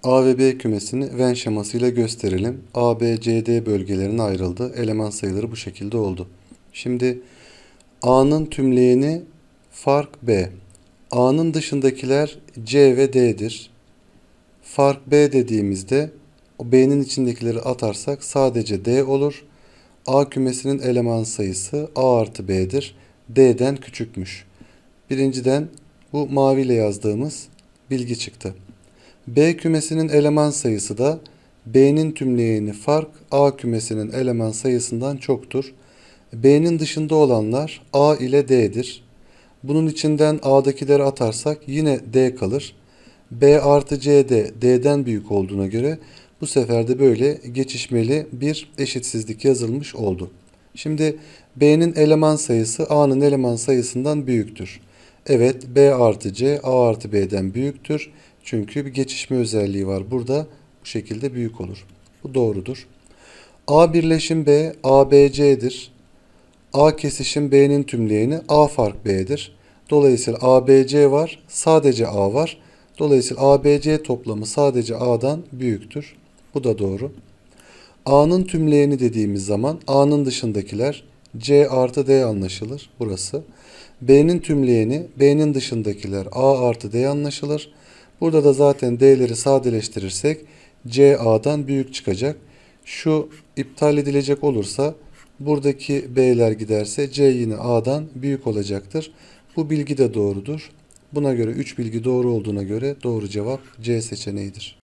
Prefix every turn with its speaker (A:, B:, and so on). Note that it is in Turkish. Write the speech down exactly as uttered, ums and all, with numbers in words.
A: A ve B kümesini Venn şemasıyla gösterelim. A, B, C, D bölgelerine ayrıldı. Eleman sayıları bu şekilde oldu. Şimdi A'nın tümleyeni fark B. A'nın dışındakiler C ve D'dir. Fark B dediğimizde o B'nin içindekileri atarsak sadece D olur. A kümesinin eleman sayısı A artı B'dir. D'den küçükmüş. Birinciden bu maviyle yazdığımız bilgi çıktı. B kümesinin eleman sayısı da B'nin tümleyeni fark A kümesinin eleman sayısından çoktur. B'nin dışında olanlar A ile D'dir. Bunun içinden A'dakileri atarsak yine D kalır. B artı C de D'den büyük olduğuna göre bu sefer de böyle geçişmeli bir eşitsizlik yazılmış oldu. Şimdi B'nin eleman sayısı A'nın eleman sayısından büyüktür. Evet, B artı C A artı B'den büyüktür. Çünkü bir geçişme özelliği var burada. Bu şekilde büyük olur. Bu doğrudur. A birleşim B A B C'dir. A kesişim B'nin tümleyeni A fark B'dir. Dolayısıyla A B C var. Sadece A var. Dolayısıyla A B C toplamı sadece A'dan büyüktür. Bu da doğru. A'nın tümleyeni dediğimiz zaman A'nın dışındakiler C artı D anlaşılır. Burası. B'nin tümleyeni B'nin dışındakiler A artı D anlaşılır. Burada da zaten D'leri sadeleştirirsek C A'dan büyük çıkacak. Şu iptal edilecek olursa buradaki B'ler giderse C yine A'dan büyük olacaktır. Bu bilgi de doğrudur. Buna göre üç bilgi doğru olduğuna göre doğru cevap C seçeneğidir.